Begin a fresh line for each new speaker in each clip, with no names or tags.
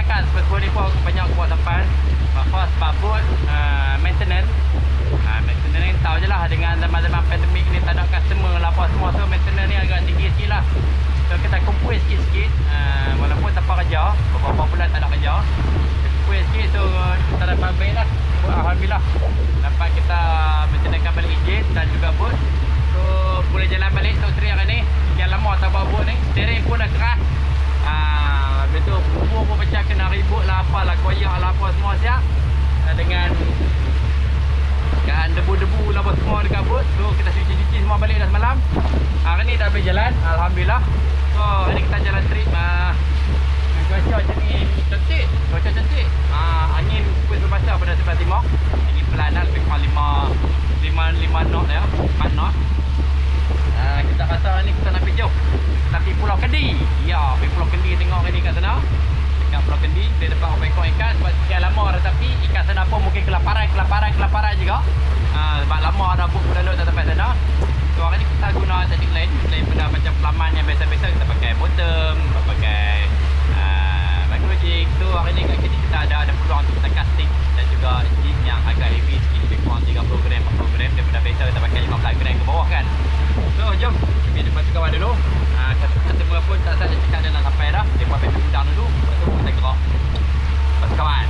kan sebab ni pun banyak buat sampan. Bapak sebabut maintenance. Maintenance ni tahu je lah dengan zaman-zaman pandemik ni tak ada customer lah apa semua, so maintenance ni agak tinggi sikit lah. So kita kumpul sikit-sikit, walaupun tanpa kerja, beberapa bulan tak ada kerja, kita kumpul sikit, so kita dapat baik lah. Alhamdulillah dapat kita maintenance balik enjin dan juga boot. So boleh jalan balik untuk tri hari ni. Yang lama tak bawa boot ni, steering pun dah keras. Habis tu bubur pun macam kena ribut lah, apalah, koyak lah apa semua siap. Dengan kan debu-debu lah apa semua dekat boot. So kita cuci-cuci semua balik dah semalam. Hari ni dah boleh jalan, alhamdulillah. So hari ni kita jalan trip cuaca macam ni cantik, cuaca cantik. Angin kuat berbasar pada sebelah timur. Angin pelan lah, lebih kurang 5 knot ya, 4 knot. Kita rasa ni kita nak pergi jauh. Kita pergi Pulau Kendi. Ya, pergi Pulau Kendi tengok hari ni kat sana. Dekat Pulau Kendi, dia dapat ekor ikan sebab sekian lama dah, tapi ikan sana pun mungkin kelaparan juga. Sebab lama dah book pada laut tak sampai sana. So hari ni kita guna teknik lain daripada macam pelaman yang biasa-biasa. Kita pakai bottom, pakai microjig. So hari ni kat sini kita ada peluang untuk kita casting dan juga jig yang agak heavy sikit, lebih kurang 30 gram, 40 gram daripada biasa kita pakai 15 gram ke bawah kan. So jom kita jumpa kawan dulu. Customer pun tak saya cakap dia nak sampai dah. Dia buat paper udang dulu, lepas tu kita gerak. Lepas tu kawan.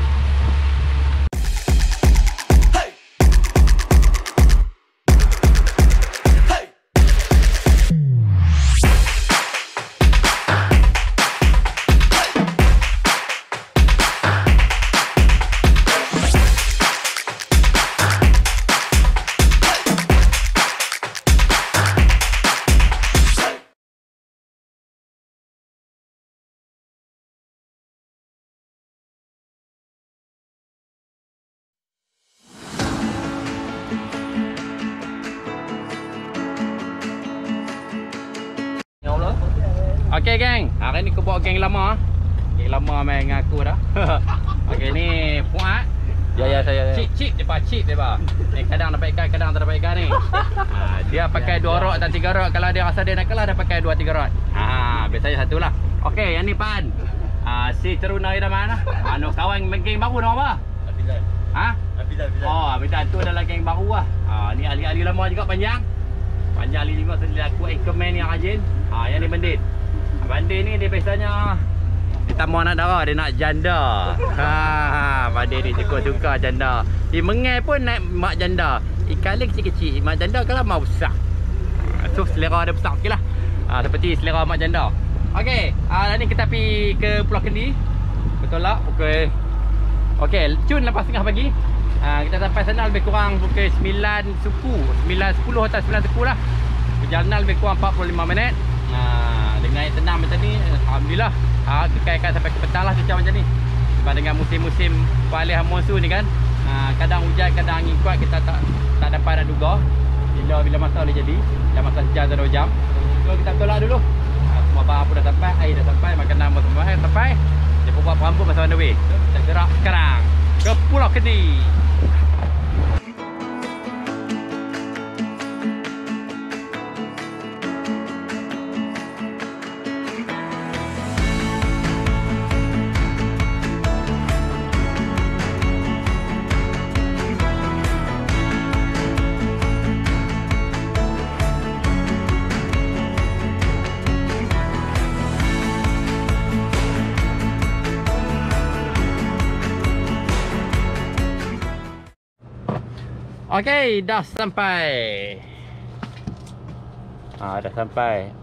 Okey geng, hari ni aku bawa geng lama. Geng lama main dengan aku dah. Okey ni Fuad.
Ya saya.
Cip depa. Ni kadang dapat ikan, kadang tak dapat ikan ni. Dia pakai 2 rod atau 3 rod. Kalau dia rasa dia nak kalah, dia pakai 2-3 rod. Biasanya satu lah. Okey, yang ni Pan. Si Teruna dah mana? Kawan geng baru nama apa?
Abidan. Abidan.
Oh, Abidan tu adalah geng baru lah. Ni ahli-ahli lama juga panjang. Panjang ahli juga, so dia aku anchorman yang rajin. Yang ni Bandit. Bandit ni dia biasanya dia tak mau anak darah, dia nak janda. Bandit ni suka janda. Dia mengai pun naik mak janda. Ikan lagi kecil-kecil, mak janda kalau mau besar. So selera dia besar sikit lah. Seperti selera mak janda. Okey, hari ni kita pergi ke Pulau Kendi. Betul tak? Okey, cun lepas tengah pagi. Kita sampai sana lebih kurang pukul 9 suku, 9.10 atau 9 suku lah. Perjalanan lebih kurang 45 minit. Dengan air tenang macam ni, alhamdulillah. Kekalkan sampai ke petang lah cuaca macam ni. Sebab dengan musim-musim peralihan monsun ni kan, kadang hujan, kadang angin kuat, kita tak dapat nak duga bila masa boleh jadi. Dalam masa sejam atau 2 jam. So kita tolak dulu. Semua barang pun dah sampai, air dah sampai, makanan pun semua dah sampai. Dia pun buat perambut masa on the way. So kita gerak sekarang ke Pulau Kendi. Okey, dah sampai. Dah sampai.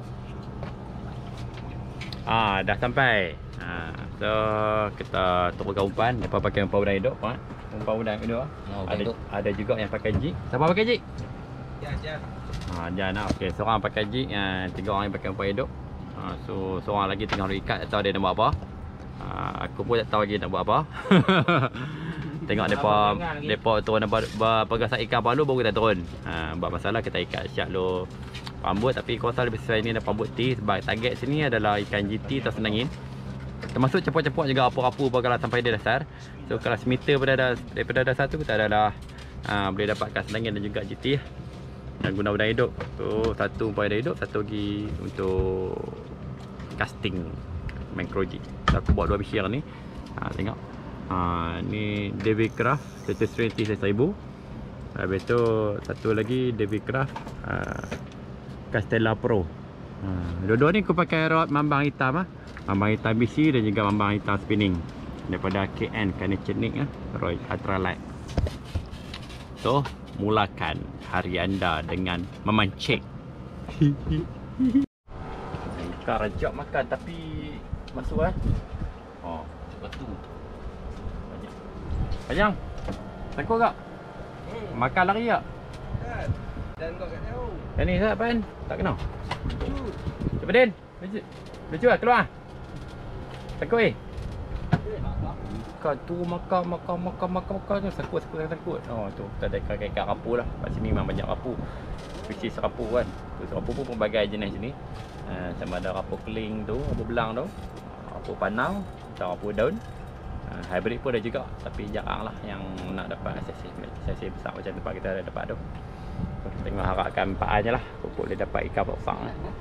Dah sampai. So kita turunkan umpan. Depa pakai umpan udang hidup, Pak. Umpan udang hidup. Ada juga yang pakai jig. Siapa pakai jig? Jan. Jan lah. Okey, seorang pakai jig, 3 orang yang pakai umpan hidup. So seorang lagi tengah ikat, tak tahu dia nak buat apa. Aku pun tak tahu lagi nak buat apa. Tengok depa turun bergasak ikan baru baru kita turun. Buat masalah kita ikat syak lo pambut, tapi aku rasa lebih sesuai ni dah pambut T sebab target sini adalah ikan GT atau senangin. Termasuk cepuk-cepuk juga apa-apa kalau sampai dia dasar. So kalau semeter daripada dasar tu kita adalah boleh dapatkan senangin dan juga GT yang guna udang hidup. So satu umpan udang hidup, satu lagi untuk casting micro jig. Aku buat 2 biji ni. Tengok. Ni David Craft Status 20 1000. Habis tu satu lagi David Craft Castella Pro. Dua-dua ni aku pakai rod mambang hitam mambang hitam BC dan juga mambang hitam spinning daripada KN Kanechnik rod ultralight. So, mulakan hari anda dengan memancing. Ikan rajak makan tapi masuk Oh, batu. Banyak. Panjang. Takut tak? Makan lari tak?
Dan kau kat jauh.
Yang ni tak Pan? Tak kena. Cepat Din. Lucu lah keluar. Takut Ikan tu makan tu sakut. Oh tu kita ada ikan rapu lah. Kat sini memang banyak rapu. Which is rapu kan. Rapu pun pelbagai jenis sini. Sama ada rapu keling tu, rapu belang tu, rapu panau, atau rapu daun. Hybrid pun ada juga, tapi jarang lah yang nak dapat sesi besar macam tempat kita ada dapat tu. Tengok harapkan Pak An je lah. Boleh dapat ikan besar.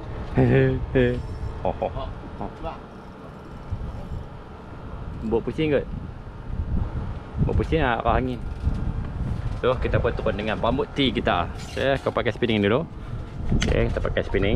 Buk pusing kot. Buk pusing lah arah angin. So kita pun turun dengan rambut T kita. Okay, kau pakai spinning dulu. Okay, kita pakai spinning.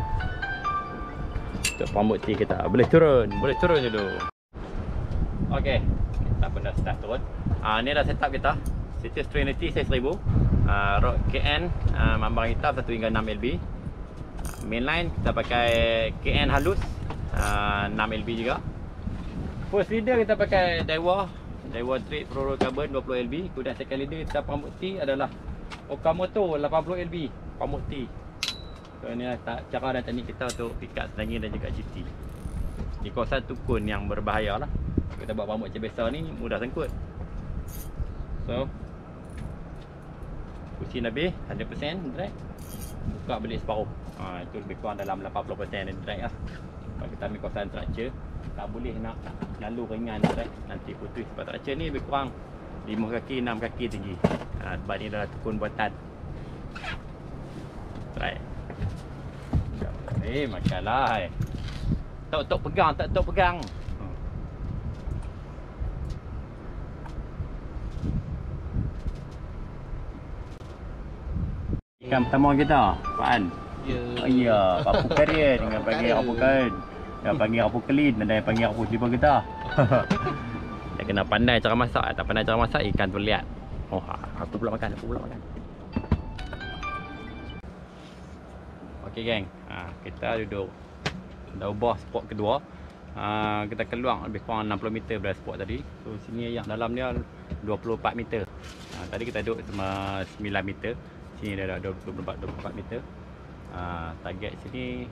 Untuk rambut T kita. Boleh turun dulu. Okay, kita pun dah start turun. Ni dah setup kita. Status Trinity saiz 1000. Rod KN mambang hitam 1 hingga 6 LB. Mainline kita pakai KN halus 6 LB juga. First leader kita pakai Daiwa Trade Fluorocarbon 20 LB. Kemudian second leader kita rambut T adalah Okamoto 80 LB rambut T. So inilah cara dan teknik kita untuk pick up selangin dan juga GT di kawasan tukun yang berbahaya lah. Kita buat rambut macam biasa ni mudah sangkut. So pusing habis 100% drag, buka balik separuh. Itu lebih kurang dalam 80% drag lah. Kalau kita ambil kawasan structure, tak boleh nak lalu ringan drag, nanti putus. Sebab structure ni lebih kurang 5 kaki 6 kaki tinggi. Sebab ni adalah tukun buatan. Right. Makanlah. Tak pegang. Ikan pertama kita, Pak An. Ya, rapu karian dengan panggil rapu kain. Yang panggil rapu kelin dan yang panggil rapu tiba kita. Dia kena pandai cara masak. Tak pandai cara masak, ikan tu lihat. Oh, aku pula makan. Okey geng, kita duduk. Dah ubah spot kedua. Kita keluar lebih kurang 60 meter dari spot tadi. So sini yang dalam dia 24 meter. Tadi kita duduk cuma 9 meter. Sini dah 24 meter. Target sini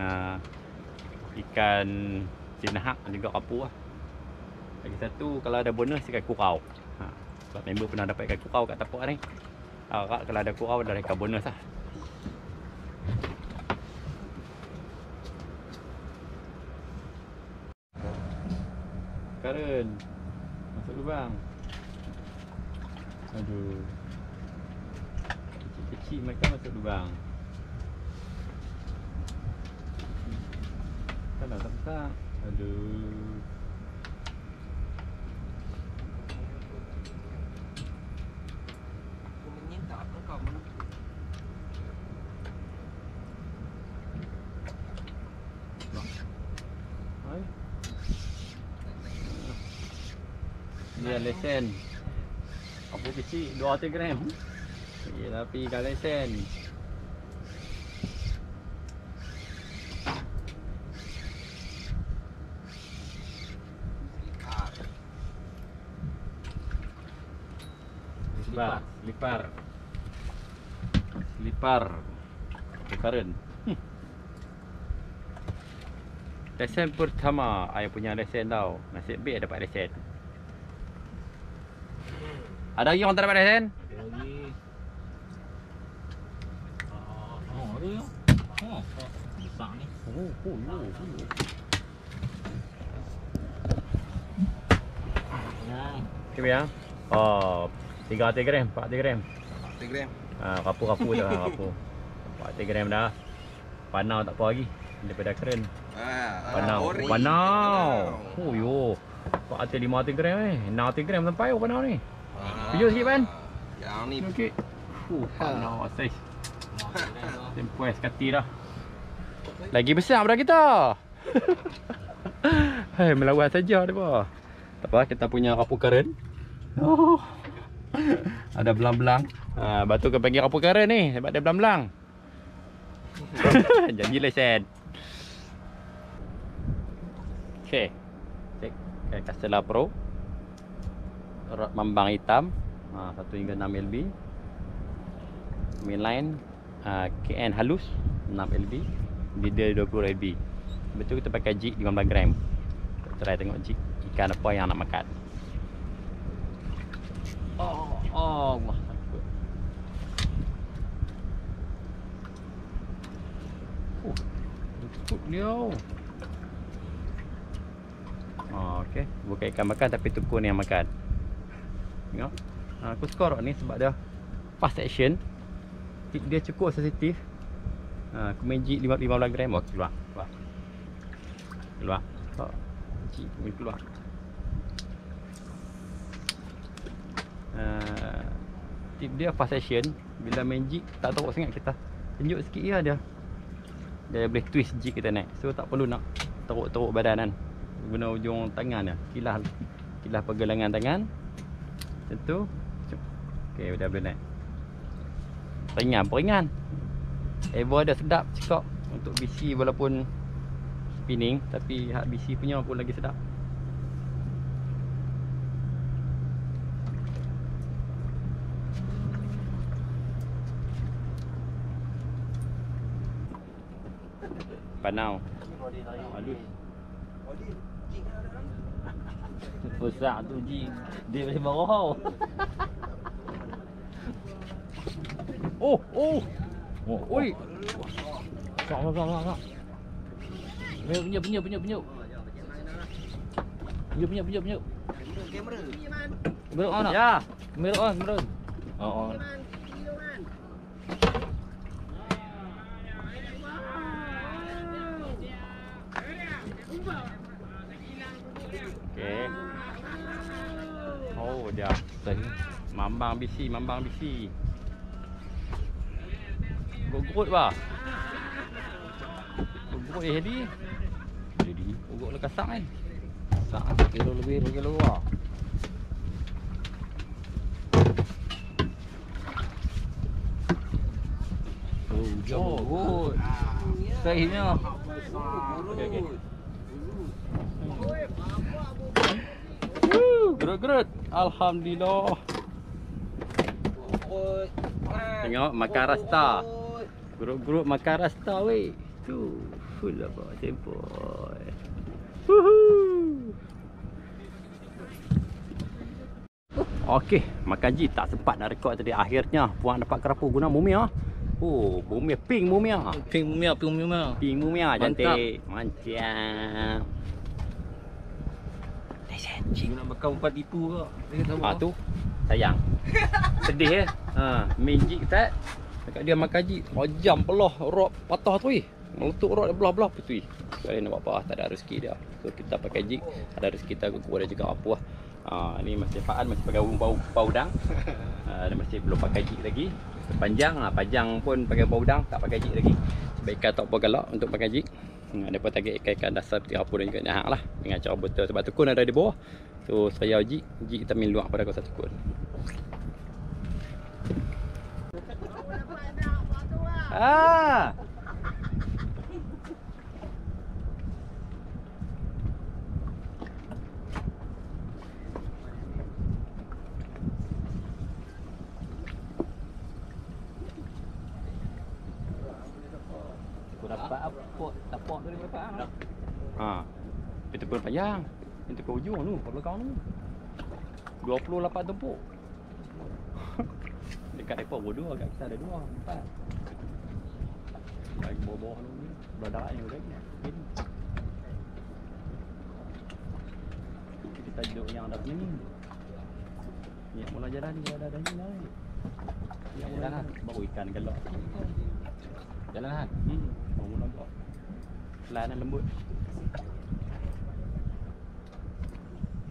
ikan sinahak dan juga rapu lah. Lagi satu kalau ada bonus ikan kurau. Sebab member pernah dapat ikan kurau kat tapak ni. Harap kalau ada kurau dah ikan bonus lah. Karen masuk lubang. Aduh. Kecil mereka masuk lubang. Kan tak besar. Aduh.
Aku menyinta kau menuju.
Hai. Dia lesen. Apa kecil 200 gram. Yelah pergi kat lesen. Selipar Karen. Lesen pertama ayah punya lesen tau. Nasib baik dapat lesen. Ada lagi orang tak dapat lesen?
Ada lagi. Ada ya. Besar ni.
Okay ya. 300 gram, 400 gram.
400 gram.
Rapu dah rapu. 400 gram dah. Panau tak apa lagi daripada keren. Panau. Oh yo. Pak hati 500 gram ni. 600 gram sampai apa ni? Tujuh sikit kan?
Yang ni
Okey. Panau saiz. Tempoh sekati dah. Lagi besar daripada kita. Hai, melawan saja depa. Tak apa, kita punya kapur karen. Oh. Ada belang-belang. Batu ke panggil kapur karen ni sebab dia belang-belang. Janji lesen. Okey. Cek Castella Pro. Rod mambang hitam. 1 hingga 6 lb. Mainline KN halus 6 lb. Leader 20 lb. Betul kita pakai jig 15 gram. Kita try tengok jig ikan apa yang nak makan. Allah takut. Takut dia. Okey, bukan ikan makan tapi tukun yang makan. Tengok. Aku suka rod ni sebab dia fast action. Tip dia cukup sensitif. Aku main jig 15 gram. Oh, keluar. Jig keluar. Tip dia fast action. Bila main jig tak teruk sangat kita. Tunjuk sikit je dia. Dia boleh twist jig kita naik. So tak perlu nak teruk-teruk badan kan. Guna ujung tangan dia. Kilah pergelangan tangan. Macam tu. Okey, dah boleh naik. Peringan. Ever dia sedap cakap. Untuk BC walaupun spinning, tapi hak BC punya pun lagi sedap. Panau. Halus.
besar tu Ji. Dia macam bawah.
Oh. Oi.
Kak. Penyup. Penyup. Kamera. Kamera on tak?
Ya.
Kamera on. Oh.
Okey. Oh, dia. Mambang BC. Gurut bah. Gurut jadi. Gurut le kasang kan.
Kasang 1 kilo lebih 2 kilo lah. Gurut. Saiznya.
Okey. Gurut. Alhamdulillah. Tengok makan rasta. Gurut makan rasta weh. Tu full apa tempo. Okey, makan ji tak sempat nak rekod tadi. Akhirnya puan dapat kerapu guna mumia. Oh, mumia pink mumia.
Pink mumia.
Cantik. Mantap.
Cik nak makan umpan tipu ke?
Tu sayang. Sedih main jig tak. Dekat dia makan jig, jam belah rod patah tu meletup rod belah-belah tu. Sekali nak buat apa, tak ada rezeki dia. So kita pakai jig, ada rezeki kita keluar juga apa. Ni masih Faan masih pakai bau udang. Dia masih belum pakai jig lagi. Panjang pun pakai bau udang, tak pakai jig lagi. Sebaiknya tak apa galak untuk pakai jig. Dia pun target ikan dasar seperti apa dan juga nahak lah. Dengan cara betul sebab tukun ada di bawah. So saya jig kita main luak pada kawasan tukun.
Aku dapat tapak tu dia dapat
Itu pun panjang. Itu ke ujung tu, kat belakang tu. 28 tempuk. Dekat depa bodoh agak kita ada 2, 4. Lagi bawah tu ni. Badak ni lagi. Kita duduk yang ada sini. Ni mula jalan ni ada ni lah. Ni jalan baru ikan galak.
Jalan kan?
Baru nampak. Selain lembut.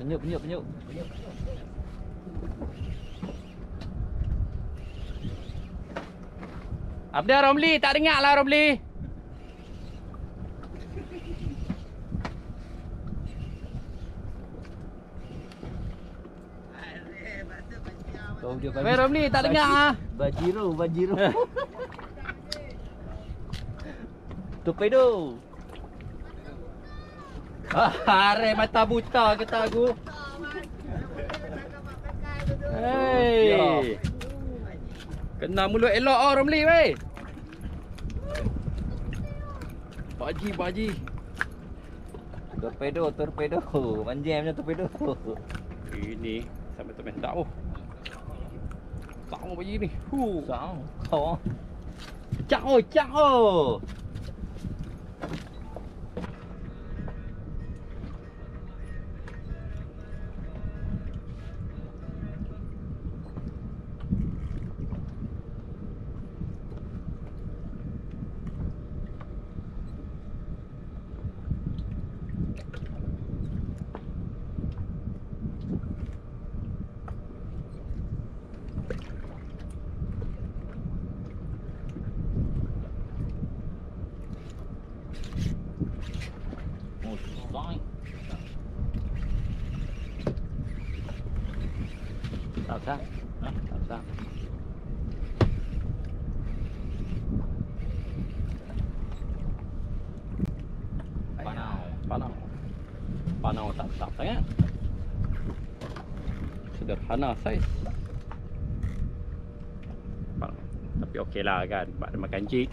Penyuk.
Abda Romli, tak dengar lah Romli.
Kau dia
Weh Romli, tak dengar ah.
Bajiro. Torpedo.
Are mata buta kata aku. Hei. Kena mulut elok oh Romli weh. Baji.
Torpedo. Panjangnya torpedo.
Ini sampai tak oh. Sang baji ni.
Sang. Kau.
Cak oh.
Sang.
Tak sang. Tak sang. Panau tak sangat. Sederhana saiz. Tapi okey lah kan, sebab dia makan jig.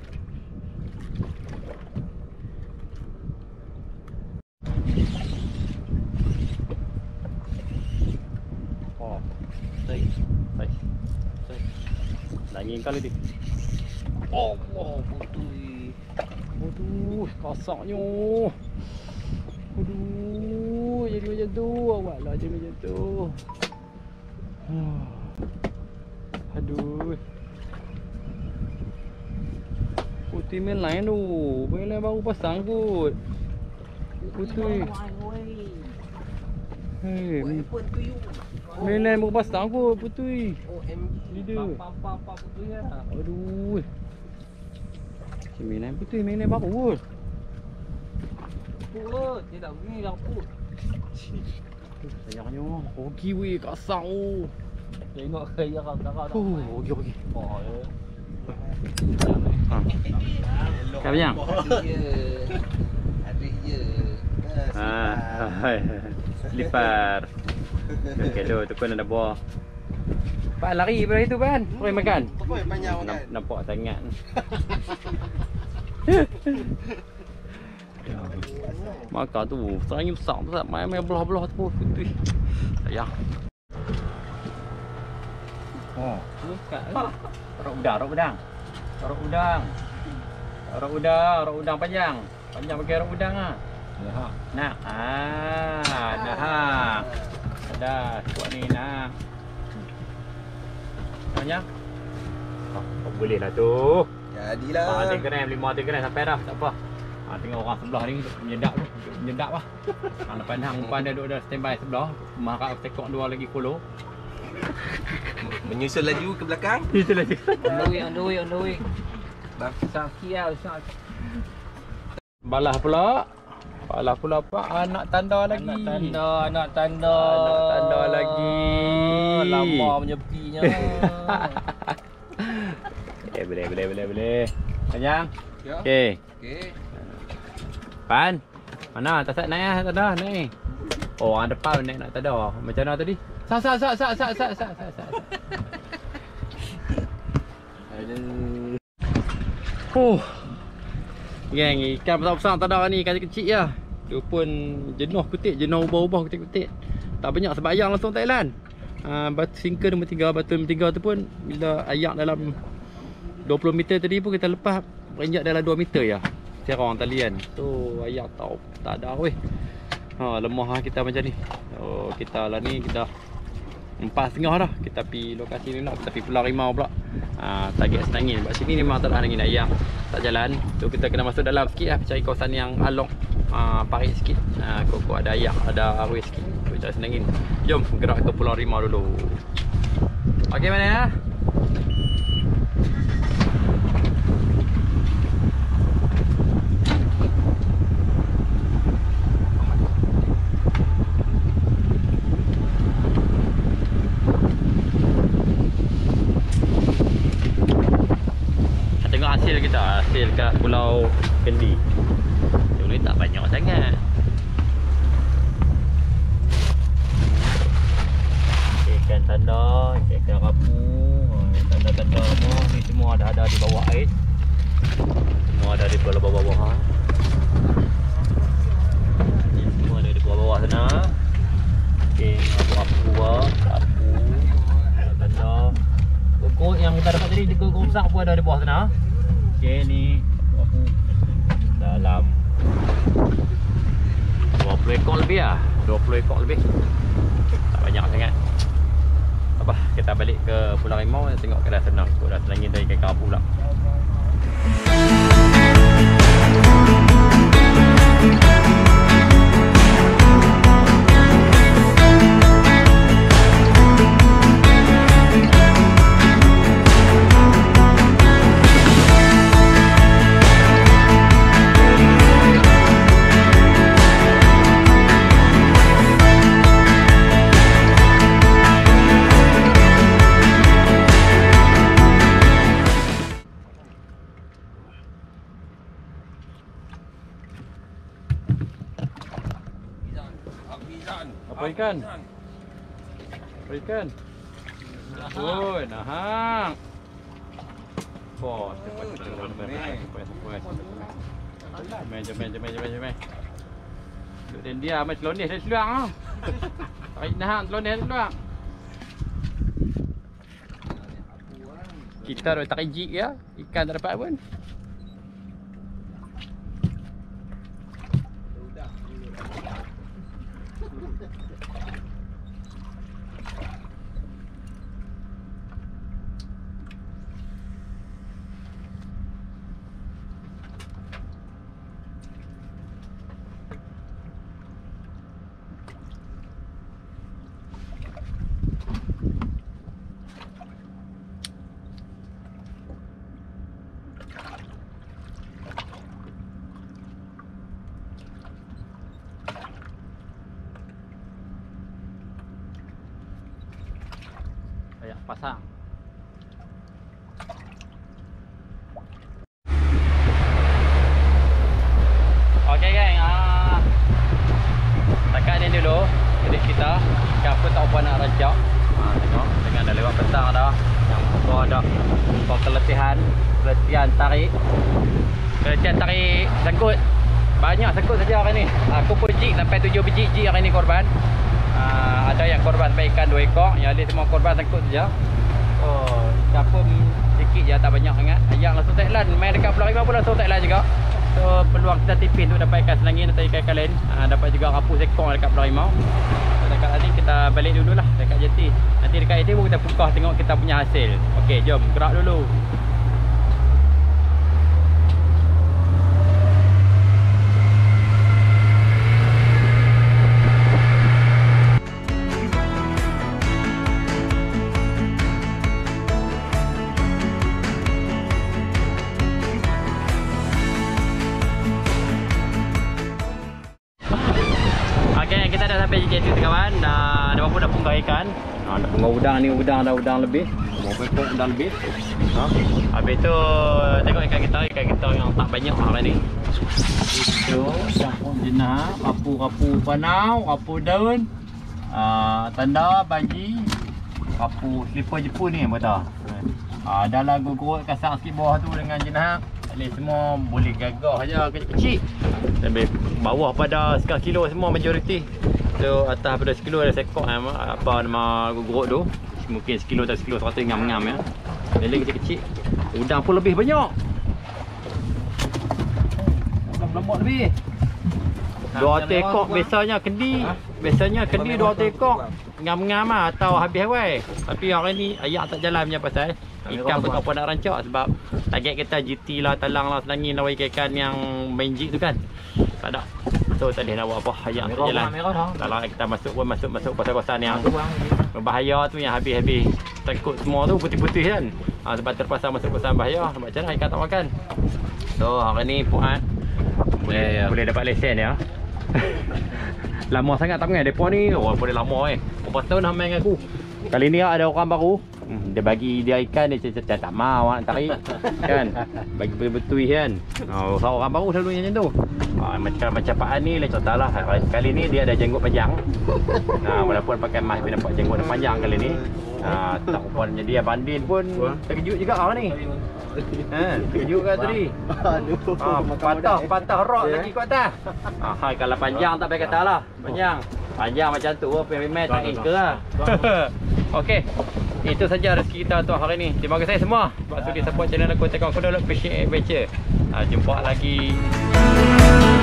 Oh, saiz. Langit kali dia. Allah, putui. Aduh, kasarnya. Aduh, jadi macam tu. Awak lah jadi macam tu. Aduh. Putih main lain tu. Main lain baru pasang kot. Putih. Hei, main lain baru pasang kot putih. Leader.
Papa putui ya.
Aduh. Main lain putih, main lain baru kot.
Put, dia tak begini dah put.
Sayangnya, rugi weh kasar oh.
Tengok kaya kau dah.
Rugi.
Oh, ya.
Kau yang?
Adik je.
Lipar. Okey tu, tu pun ada buah. Pak lari pada itu kan? Pergi makan.
Apa yang panjang makan?
Nampak sangat. Maka tu, serangnya besar tu tak main belah-belah tu putih. Sayang. Oh, buka. Rok udang. Rok udang panjang. Panjang pakai rok udang ah.
Ya.
Nak. Nah. Ada kuat ni nak. Banyak? Oh, boleh lah tu.
Jadilah.
3 gram, 5 gram sampai dah, tak apa. Tengok orang sebelah ni menyedak lah. Lepas ni hang umpan dia duduk dah standby sebelah. Marak tekok dua lagi kolo.
Menyusul laju ke belakang.
Itu lagi.
On the way. Bang Sakia.
Balah pula apa? Anak tanda lagi.
Anak tanda
lagi.
Lama menyepinya.
Boleh. Panjang.
Ya.
Okey.
Okey.
Pan. Mana? Tak naik dah naik. Oh, orang depan naik nak tak ada. Macam mana tadi? Sak. Aduh. Geng, ikan besar-besar tak ada ni, kecil-kecil je. Tu pun jenuh kutik, jenuh ubah-ubah kutik-kutik. Tak banyak sebayang langsung Thailand. Batu sinker nombor 3, batu nombor 3 tu pun bila ayak dalam 20 meter tadi pun kita lepas beranjak dalam 2 meter je. Serang talian. Tu ayak tahu tak ada weh. Lemah lah kita macam ni. Kita lah ni kita 4.5 dah. Kita pergi lokasi ni nak, kita pergi Pulau Rimau pula. Target Senangin. Sebab sini memang tak ada angin ayak. Tak jalan. Tu kita kena masuk dalam sikit lah, cari kawasan yang along parit sikit. Kok ada ayak, ada arwah sikit. Tak senangin. Jom gerak ke Pulau Rimau dulu. Okey mana ya? Tengok hasil kita, hasil kat Pulau Kendi. Dulu tak banyak sangat. Ikan tanda, ikan rapu, tanda-tanda semua ni semua ada di bawah air. Semua ada di bawah-bawah. Ni semua ada di bawah sana. Okey, rapu, tanda. Kokok yang kita dapat tadi di kokok besar pun ada di bawah sana. Okey, ni rapu dalam 20 ekor lebih lah. 20 ekor lebih. Tak banyak sangat. Apa, kita balik ke Pulau Rimau, tengok keadaan senang. Dah selangin dari ikan kerapu pula. Apa ikan? Apa ikan? Oh, nahang. Oh, cepat. Jom. Dan dia macam loneh dia seluang ah. Tarik nahang loneh dia seluang. Kita dah tarik jig ya, ikan tak dapat pun. Ayak pasang. Okey geng, takat ni dulu edit kita. Ikan pun tak apa nak rajak. Tengok dengan dah lewat petang dah. Yang apa dah untuk keletihan tarik. Keletihan tarik sangkut. Banyak sangkut saja hari ni. Aku pun jig sampai 7 biji jig hari ni korban. Ada yang korban sampai ikan 2 ekor, yang lain semua korban sangkut saja. Oh, ikan pun sikit je, tak banyak sangat. Yang langsung Thailand, main dekat Pulau Rimau pun langsung Thailand juga. So peluang kita tipis untuk dapat ikan selangin atau ikan lain. Dapat juga rapu sekong dekat Pulau Rimau. So, dekat tadi kita balik dululah dekat jeti. Nanti dekat jeti pun kita pukah tengok kita punya hasil. Okey, jom gerak dulu. Kita dah sampai JT tu kawan. Dah dah punggah ikan. Dah punggah udang ni, udang lebih. Berapa ekor udang lebih. Habis tu tengok ikan kita yang tak banyak hari ni. Itu campur jenah, rapu panau, rapu daun, tanda bagi, rapu slipper Jepun ni betul. Dah lagu gurut kasar sikit bawah tu dengan jenah. Ni semua boleh gagah aja kecil-kecil. Sampai bawah pada sekal kilo semua majoriti. So atas pada sekilo ada sekok apa nama gurut tu. Mungkin sekilo atau sekilo 100 ngam-ngam ya. Lele kecil-kecil. Udang pun lebih banyak. Udang lembut lebih. 2 ekor biasanya kendi. Biasanya kendi 2 ekor. Ngam-ngam atau habis awal. Tapi hari ni ayak tak jalan punya pasal ikan pun tak apa nak rancak sebab target kita GT lah, talang lah, selangin lah ikan yang main jig tu kan. Tak ada. So tak boleh nak buat apa. Hayang tu jalan.
Merah dah.
Kalau kita masuk kawasan yang
Kurang.
berbahaya tu yang habis-habis takut semua tu putih-putih kan. Sebab terpaksa masuk kawasan bahaya. Macam mana ikan tak makan. So hari ni Fuad boleh dapat lesen ya. Lama sangat tak main depa ni. Oh boleh lama berapa tahun dah main dengan aku. Kali ni ada orang baru. Dia bagi dia ikan dia cakap tak mau nak tarik kan. Bagi betul-betul kan. Orang baru selalunya macam tu. Macam Pak Ani lah contohlah. Kali ni dia ada jenggot panjang. Walaupun pakai mask dia nampak jenggot dia panjang kali ni. Tak rupanya dia bandin pun terkejut juga ni. Terkejut kan tadi. Aduh. Patah rok lagi kat atas. Kalau panjang tak payah kata lah. Panjang macam tu pemain tak ke lah. Okey. Itu saja rezeki kita untuk hari ni. Terima kasih semua sebab sudi support channel aku Tekong Kuda Fishing Adventure. Jumpa lagi.